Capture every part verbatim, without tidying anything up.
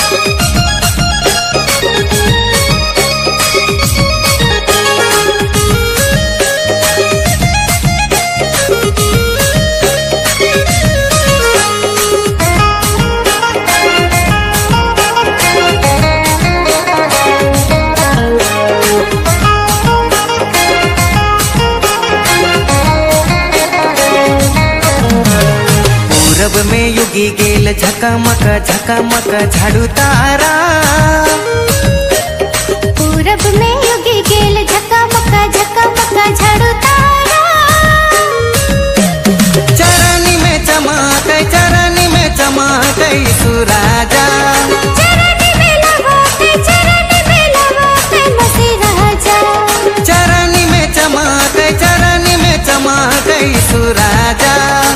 पूरब में युगी गेल झकामक झकामक झाड़ू तारा। पूरब में युगी गेल झकामक झकामक झाड़ू तारा। चरनी में चमक चरनी में चमक सुराजा। चरनी में लगाते चरनी में लगाते मसी राजा। चरनी में चमक चरनी में चमक सुराजा।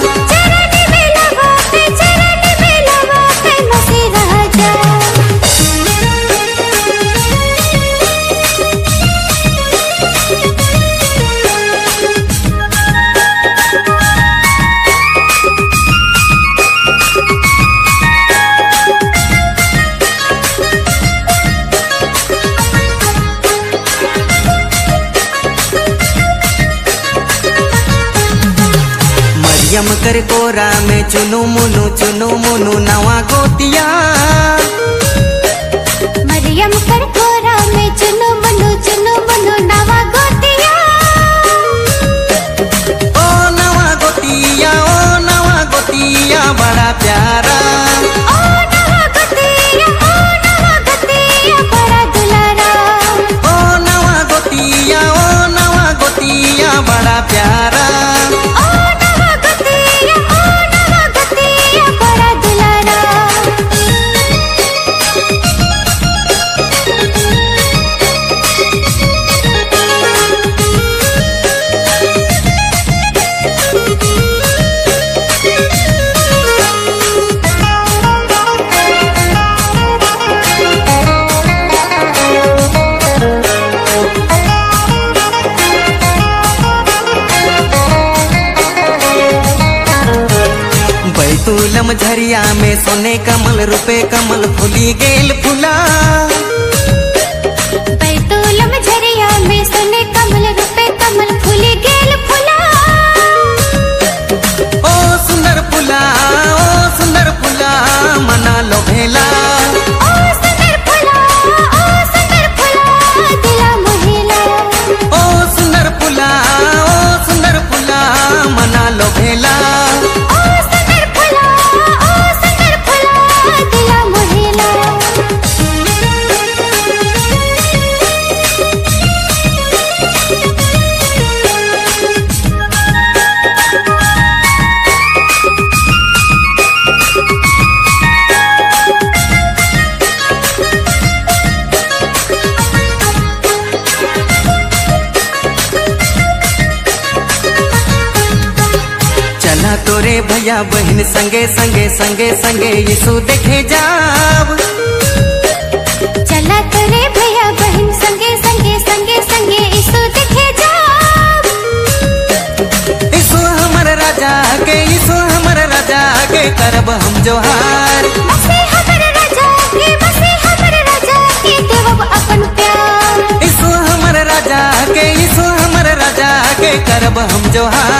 यम कर कोरा में चुनु मुनु चुनु मुनु नवा गोतिया। मरियम कर कोरा में चुनु मुनु चुनु मुनु नवा गोतिया। ओ नवा गोतिया ओ नवा गोतिया बड़ा प्यारा। ओ नवा गोतिया ओ नवा गोतिया बड़ा दुलारा। ओ नवा गोतिया ओ नवा गोतिया बड़ा प्यारा। बैतूलम झरिया में सोने कमल रुपए कमल फूली गेल फुला। बैतूलम झरिया में सोने कमल रुपए कमल फूली गेल फुला। ओ सुंदर फुला ओ सुंदर फुला मना लो भेला। ओ सुंदर फुला ओ सुंदर फुला दिला मोहिला। ओ सुंदर फुला ओ सुंदर फुला मना लो भेला। तोरे भैया बहन संगे संगे संगे संगे यीशु देखे जाव। चला तोरे भैया बहन संगे संगे संगे संगे यीशु देखे जाव। यीशु हमर राजा के यीशु हमर राजा के करब हम जोहार। बसे हमर राजा के बसे हमर राजा के देवब अपन प्यार। यीशु हमर राजा के यीशु हमर राजा के करब हम जोहार।